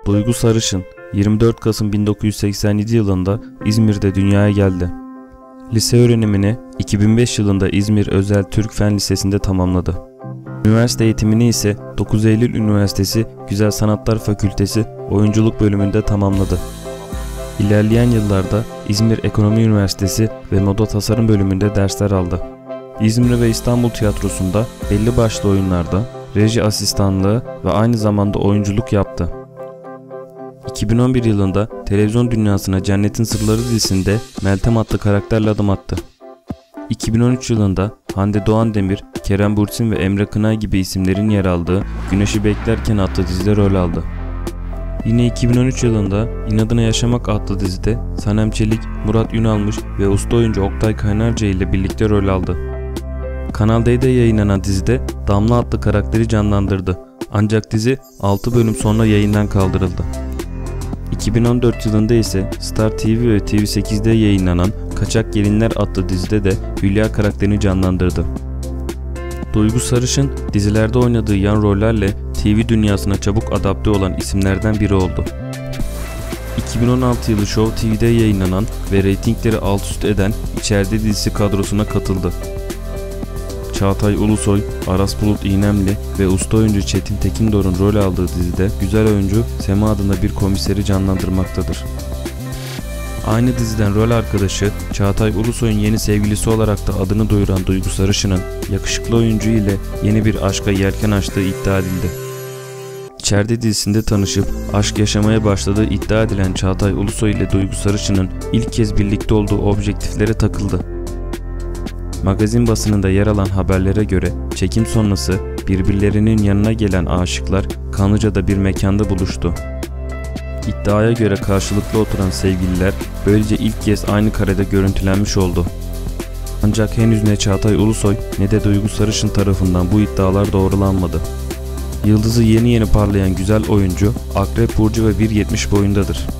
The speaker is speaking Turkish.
Duygu Sarışın 24 Kasım 1987 yılında İzmir'de dünyaya geldi. Lise öğrenimini 2005 yılında İzmir Özel Türk Fen Lisesi'nde tamamladı. Üniversite eğitimini ise 9 Eylül Üniversitesi Güzel Sanatlar Fakültesi Oyunculuk bölümünde tamamladı. İlerleyen yıllarda İzmir Ekonomi Üniversitesi ve Moda Tasarım bölümünde dersler aldı. İzmir ve İstanbul Tiyatrosu'nda belli başlı oyunlarda reji asistanlığı ve aynı zamanda oyunculuk yaptı. 2011 yılında televizyon dünyasına Cennetin Sırları dizisinde Meltem adlı karakterle adım attı. 2013 yılında Hande Doğan Demir, Kerem Bürsin ve Emre Kınay gibi isimlerin yer aldığı Güneşi Beklerken adlı dizide rol aldı. Yine 2013 yılında İnadına Yaşamak adlı dizide Sanem Çelik, Murat Ünalmış ve usta oyuncu Oktay Kaynarca ile birlikte rol aldı. Kanal D'de yayınlanan dizide Damla adlı karakteri canlandırdı. Ancak dizi 6 bölüm sonra yayından kaldırıldı. 2014 yılında ise Star TV ve TV8'de yayınlanan Kaçak Gelinler adlı dizide de Hülya karakterini canlandırdı. Duygu Sarışın dizilerde oynadığı yan rollerle TV dünyasına çabuk adapte olan isimlerden biri oldu. 2016 yılı Show TV'de yayınlanan ve reytingleri alt üst eden İçeride dizisi kadrosuna katıldı. Çağatay Ulusoy, Aras Bulut İynemli ve usta oyuncu Çetin Tekindor'un rol aldığı dizide güzel oyuncu Sema adında bir komiseri canlandırmaktadır. Aynı diziden rol arkadaşı Çağatay Ulusoy'un yeni sevgilisi olarak da adını duyuran Duygu Sarışın'ın yakışıklı oyuncu ile yeni bir aşka yelken açtığı iddia edildi. İçeride dizisinde tanışıp aşk yaşamaya başladığı iddia edilen Çağatay Ulusoy ile Duygu Sarışın'ın ilk kez birlikte olduğu objektiflere takıldı. Magazin basınında yer alan haberlere göre çekim sonrası birbirlerinin yanına gelen aşıklar Kanlıca'da bir mekanda buluştu. İddiaya göre karşılıklı oturan sevgililer böylece ilk kez aynı karede görüntülenmiş oldu. Ancak henüz ne Çağatay Ulusoy ne de Duygu Sarışın tarafından bu iddialar doğrulanmadı. Yıldızı yeni parlayan güzel oyuncu Akrep Burcu ve 1.70 boyundadır.